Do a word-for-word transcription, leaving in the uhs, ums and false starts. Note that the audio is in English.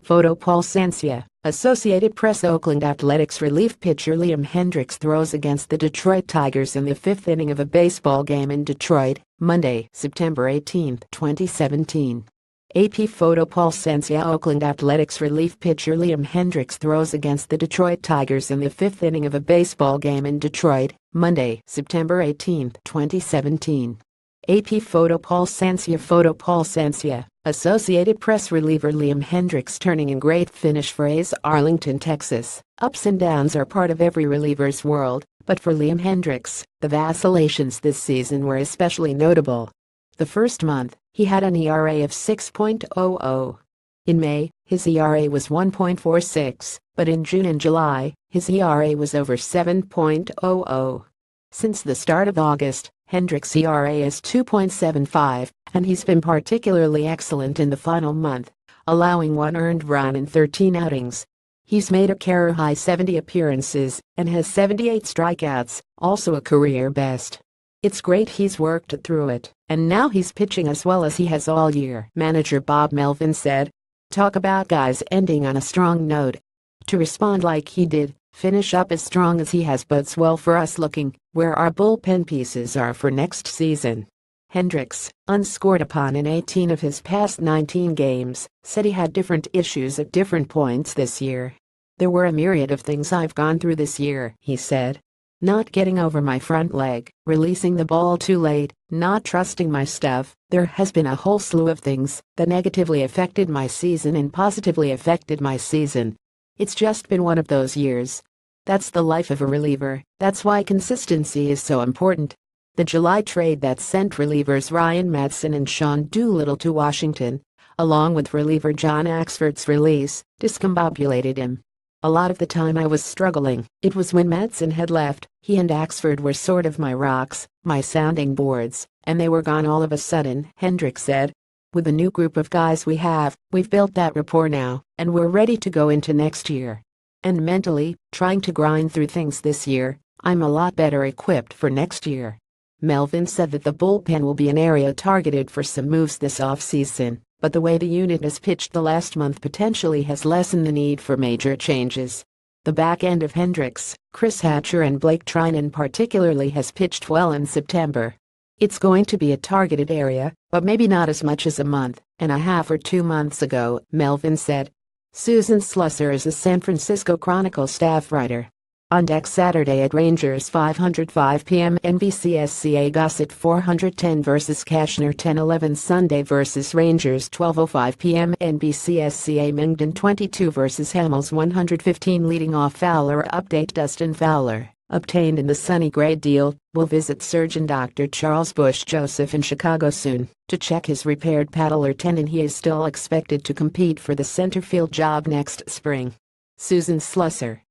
Photo Paul Sancia, Associated Press. Oakland Athletics relief pitcher Liam Hendriks throws against the Detroit Tigers in the fifth inning of a baseball game in Detroit, Monday, September eighteenth, twenty seventeen. A P photo. Paul Sancia. Oakland Athletics relief pitcher Liam Hendriks throws against the Detroit Tigers in the fifth inning of a baseball game in Detroit, Monday, September eighteenth, twenty seventeen. A P photo. Paul Sancia. Photo Paul Sancia, Associated Press. Reliever Liam Hendriks turning in great finish for A's Arlington, Texas. Ups and downs are part of every reliever's world, but for Liam Hendriks, the vacillations this season were especially notable. The first month, he had an E R A of six point oh oh. In May, his E R A was one point four six, but in June and July, his E R A was over seven point oh oh. Since the start of August, Hendriks' E R A is two point seven five, and he's been particularly excellent in the final month, allowing one earned run in thirteen outings. He's made a career-high seventy appearances and has seventy-eight strikeouts, also a career best. It's great he's worked through it, and now he's pitching as well as he has all year, manager Bob Melvin said. Talk about guys ending on a strong note. To respond like he did, finish up as strong as he has bodes well for us looking where our bullpen pieces are for next season. Hendriks, unscored upon in eighteen of his past nineteen games, said he had different issues at different points this year. There were a myriad of things I've gone through this year, he said. Not getting over my front leg, releasing the ball too late, not trusting my stuff. There has been a whole slew of things that negatively affected my season and positively affected my season. It's just been one of those years. That's the life of a reliever. That's why consistency is so important. The July trade that sent relievers Ryan Madson and Sean Doolittle to Washington, along with reliever John Axford's release, discombobulated him. A lot of the time I was struggling. It was when Madson had left. He and Axford were sort of my rocks, my sounding boards, and they were gone all of a sudden, Hendriks said. With the new group of guys we have, we've built that rapport now, and we're ready to go into next year. And mentally, trying to grind through things this year, I'm a lot better equipped for next year. Melvin said that the bullpen will be an area targeted for some moves this offseason, but the way the unit has pitched the last month potentially has lessened the need for major changes. The back end of Hendriks, Chris Hatcher and Blake Trinan particularly, has pitched well in September. It's going to be a targeted area, but maybe not as much as a month and a half or two months ago, Melvin said. Susan Slusser is a San Francisco Chronicle staff writer. On deck Saturday at Rangers five oh five p m N B C S C A Gossett four ten versus Cashner ten eleven. Sunday versus Rangers twelve oh five p m N B C S C A Mengden twenty-two versus Hamels one fifteen. Leading off Fowler update. Dustin Fowler, obtained in the Sonny Gray deal, will visit surgeon Doctor Charles Bush Joseph in Chicago soon to check his repaired patellar tendon. He is still expected to compete for the center field job next spring. Susan Slusser,